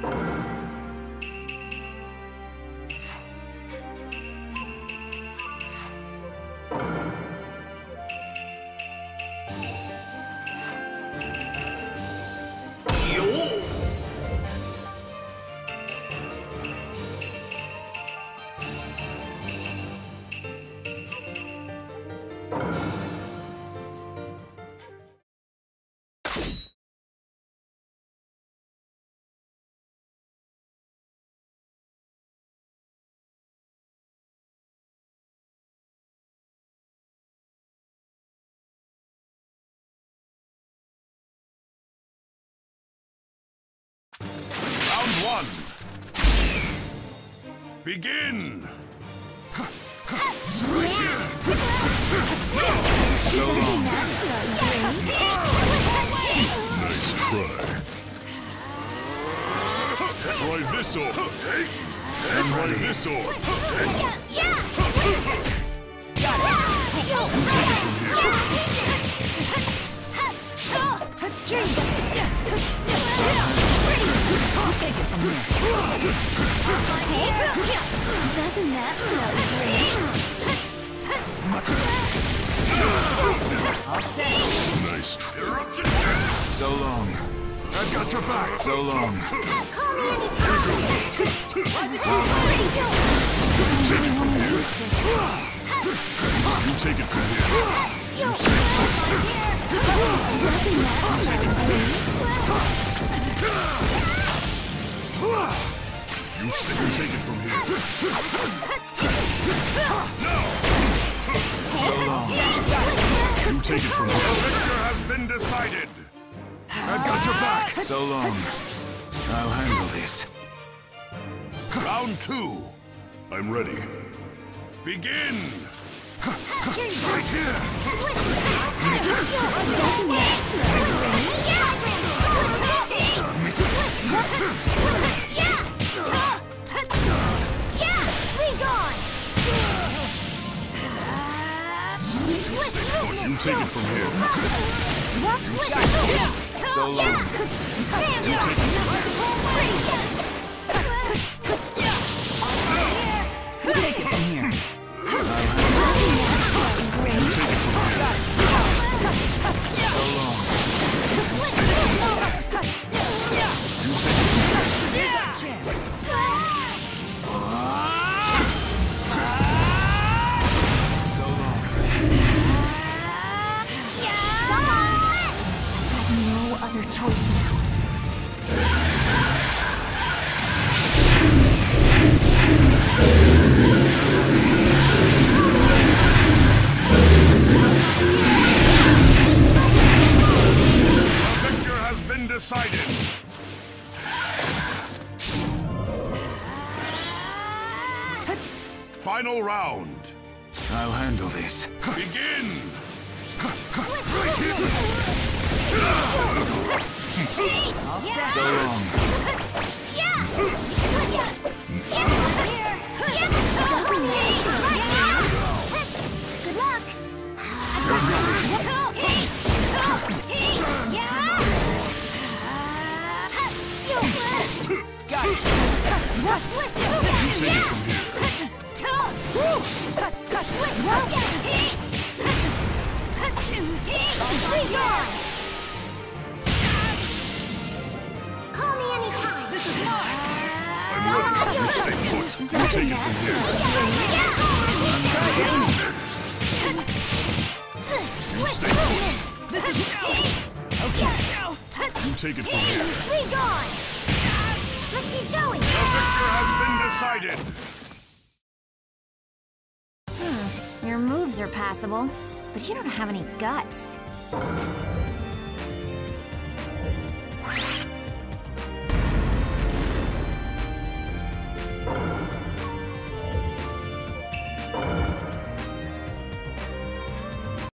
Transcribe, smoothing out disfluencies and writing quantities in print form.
Round one. Begin. Right here. So long. Nice try. Try this off. And try this off. Take it from here. Doesn't that smell great? All set. Nice eruption. So long. I've got your back. So long. Take it from here. You take it from here. You stay put. Doesn't that smell great? You take it from here. No! So long. You take it from here. The victor has been decided. I've got your back. So long. I'll handle this. Round two. I'm ready. Begin. Right here. Doesn't that smell You take it from here. So long. You take it from here. Take it from here. You take it from here. So long. You take it from here. So long. No other choice now. Decided. Final round. I'll handle this. Begin. So long. Good luck. You take it from here. Call me anytime. This is mine. I'm ready. You stay put. You take it from here. You stay put. This is okay. You take it from here. Be gone. Let's keep going. The victor has been decided. Your moves are passable, but you don't have any guts.